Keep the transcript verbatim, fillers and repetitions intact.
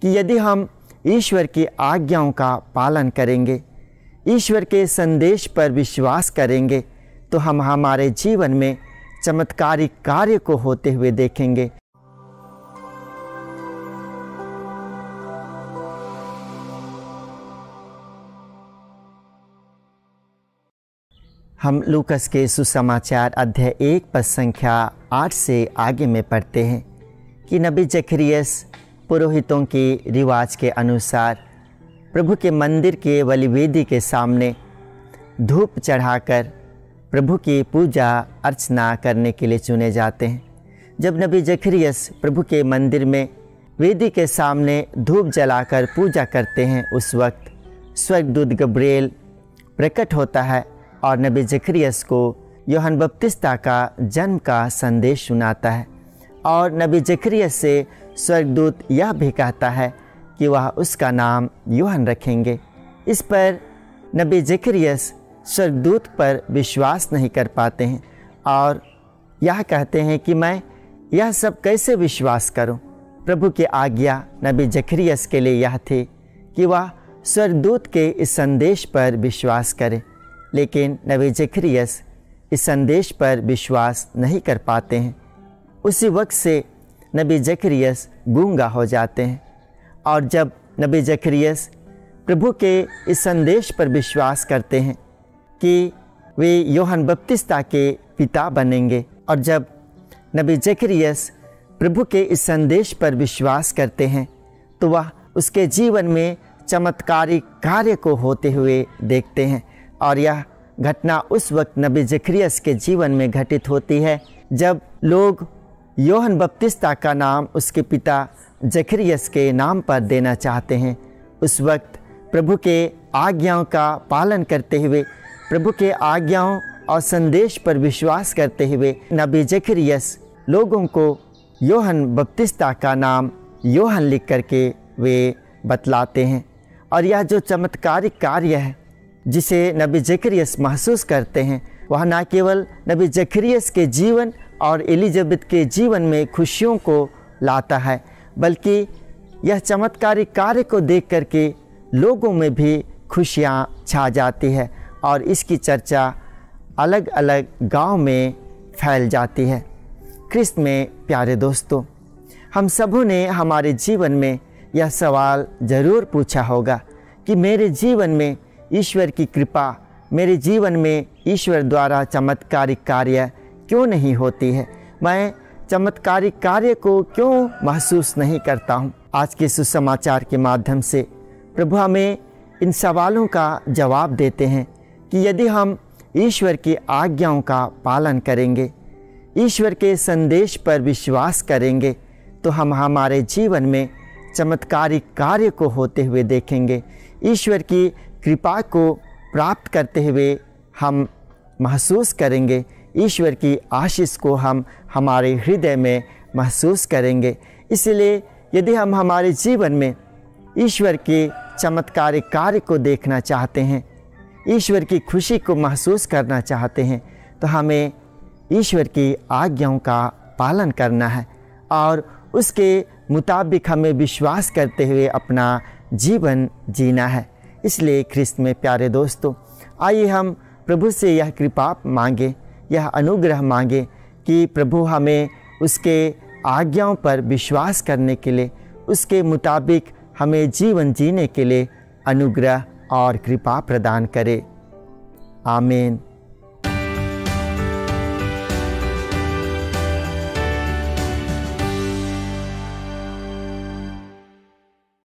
कि यदि हम ईश्वर की आज्ञाओं का पालन करेंगे, ईश्वर के संदेश पर विश्वास करेंगे, तो हम हमारे जीवन में चमत्कारिक कार्य को होते हुए देखेंगे। हम लूकस के सुसमाचार अध्याय एक पद संख्या आठ से आगे में पढ़ते हैं कि नबी जकरियस पुरोहितों के रिवाज के अनुसार प्रभु के मंदिर के बलिवेदी के सामने धूप चढ़ाकर प्रभु की पूजा अर्चना करने के लिए चुने जाते हैं। जब नबी जकरियस प्रभु के मंदिर में वेदी के सामने धूप जलाकर पूजा करते हैं, उस वक्त स्वर्गदूत गब्रिएल प्रकट होता है और नबी जकरियस को यूहन्ना बपतिस्ता का जन्म का संदेश सुनाता है। और नबी जकरियस से स्वर्गदूत यह भी कहता है कि वह उसका नाम यूहन्ना रखेंगे। इस पर नबी जकरियस स्वर्गदूत पर विश्वास नहीं कर पाते हैं और यह कहते हैं कि मैं यह सब कैसे विश्वास करूं। प्रभु की आज्ञा नबी जकरियस के लिए यह थी कि वह स्वर्गदूत के इस संदेश पर विश्वास करे, लेकिन नबी जकरियस इस संदेश पर विश्वास नहीं कर पाते हैं। उसी वक्त से नबी जकरियस गूंगा हो जाते हैं और जब नबी जकरियस प्रभु के इस संदेश पर विश्वास करते हैं कि वे यूहन्ना बपतिस्ता के पिता बनेंगे, और जब नबी जकरियस प्रभु के इस संदेश पर विश्वास करते हैं तो वह उसके जीवन में चमत्कारिक कार्य को होते हुए देखते हैं। और यह घटना उस वक्त नबी जकरियस के जीवन में घटित होती है जब लोग यूहन्ना बपतिस्ता का नाम उसके पिता जकरियस के नाम पर देना चाहते हैं। उस वक्त प्रभु के आज्ञाओं का पालन करते हुए, प्रभु के आज्ञाओं और संदेश पर विश्वास करते हुए नबी जकरियस लोगों को यूहन्ना बपतिस्ता का नाम यूहन्ना लिख करके वे बतलाते हैं। और यह जो चमत्कारिक कार्य है जिसे नबी जकरियस महसूस करते हैं, वह न केवल नबी जकरियस के जीवन और एलिजाबेथ के जीवन में खुशियों को लाता है, बल्कि यह चमत्कारिक कार्य को देख करके लोगों में भी खुशियाँ छा जाती है और इसकी चर्चा अलग अलग गांव में फैल जाती है। ख्रिस्त में प्यारे दोस्तों, हम सबों ने हमारे जीवन में यह सवाल ज़रूर पूछा होगा कि मेरे जीवन में ईश्वर की कृपा, मेरे जीवन में ईश्वर द्वारा चमत्कारिक कार्य क्यों नहीं होती है, मैं चमत्कारिक कार्य को क्यों महसूस नहीं करता हूँ। आज के सुसमाचार के माध्यम से प्रभु हमें इन सवालों का जवाब देते हैं कि यदि हम ईश्वर की आज्ञाओं का पालन करेंगे, ईश्वर के संदेश पर विश्वास करेंगे, तो हम हमारे जीवन में चमत्कारिक कार्य को होते हुए देखेंगे। ईश्वर की कृपा को प्राप्त करते हुए हम महसूस करेंगे, ईश्वर की आशीष को हम हमारे हृदय में महसूस करेंगे। इसलिए यदि हम हमारे जीवन में ईश्वर के चमत्कारिक कार्य को देखना चाहते हैं, ईश्वर की खुशी को महसूस करना चाहते हैं, तो हमें ईश्वर की आज्ञाओं का पालन करना है और उसके मुताबिक हमें विश्वास करते हुए अपना जीवन जीना है। इसलिए ख्रिस्त में प्यारे दोस्तों, आइए हम प्रभु से यह कृपा मांगे, यह अनुग्रह मांगे कि प्रभु हमें उसके आज्ञाओं पर विश्वास करने के लिए, उसके मुताबिक हमें जीवन जीने के लिए अनुग्रह और कृपा प्रदान करे। आमीन।